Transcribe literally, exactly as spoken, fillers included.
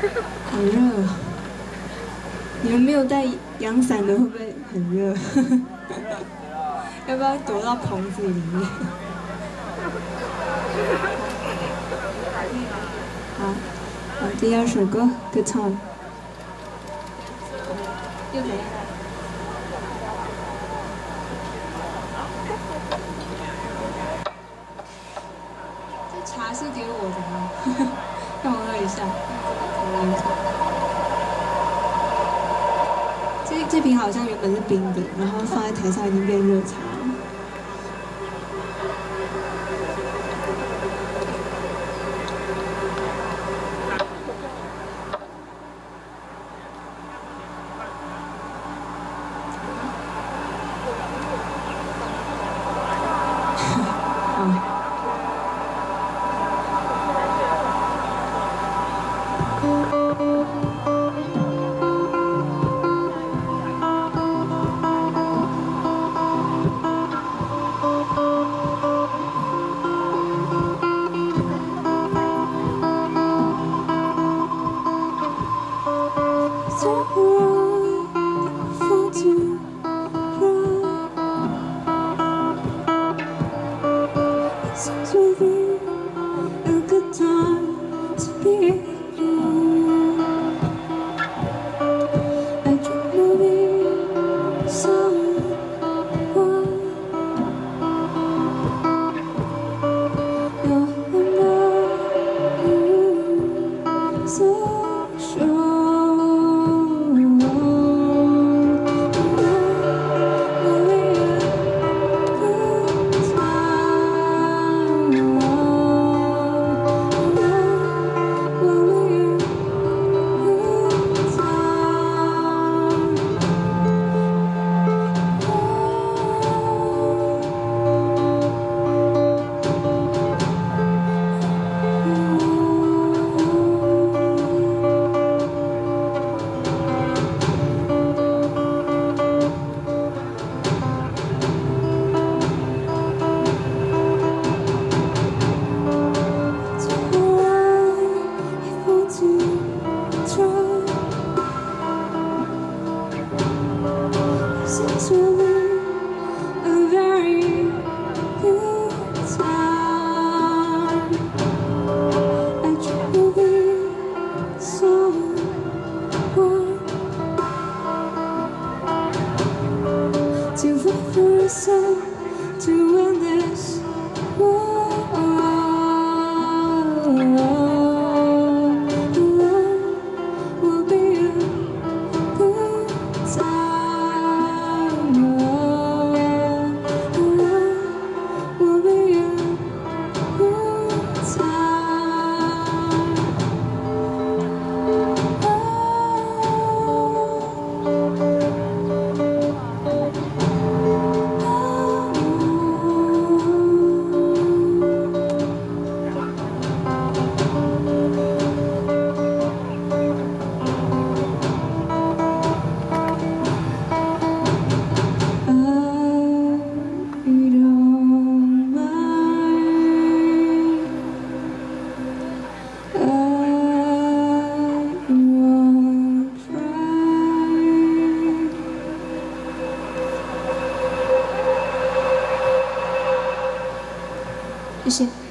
好热哦！你们没有带阳伞的会不会很热？要不要躲到棚子里面？好，好，第二首歌《Good Time》。又怎样？这茶是给我的吗？让我喝一下。这这瓶好像原本是冰的，然后放在台上已经变热茶了。谢谢。